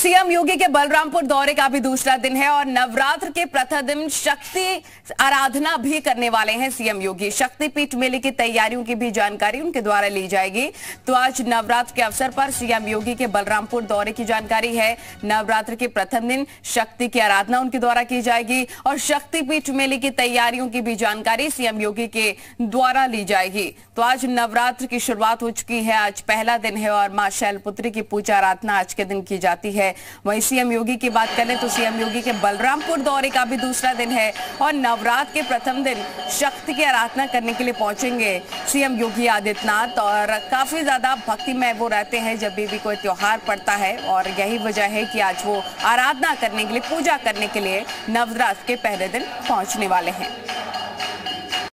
CM योगी के बलरामपुर दौरे का भी दूसरा दिन है और नवरात्र के प्रथम दिन शक्ति आराधना भी करने वाले हैं सीएम योगी। शक्तिपीठ मेले की तैयारियों की भी जानकारी उनके द्वारा ली जाएगी। तो आज नवरात्र के अवसर पर सीएम योगी के बलरामपुर दौरे की जानकारी है। नवरात्र के प्रथम दिन शक्ति की आराधना उनके द्वारा की जाएगी और शक्तिपीठ मेले की तैयारियों की भी जानकारी सीएम योगी के द्वारा ली जाएगी। तो आज नवरात्र की शुरुआत हो चुकी है, आज पहला दिन है और मां शैलपुत्री की पूजा आराधना आज के दिन की जाती है। वहीं सीएम योगी की बात करें तो सीएम योगी के बलरामपुर दौरे का भी दूसरा दिन है और नवरात्र के प्रथम दिन शक्ति की आराधना करने के लिए पहुंचेंगे सीएम योगी आदित्यनाथ। और काफी ज्यादा भक्तिमय वो रहते हैं जब भी कोई त्योहार पड़ता है और यही वजह है कि आज वो आराधना करने के लिए, पूजा करने के लिए नवरात्र के पहले दिन पहुंचने वाले हैं।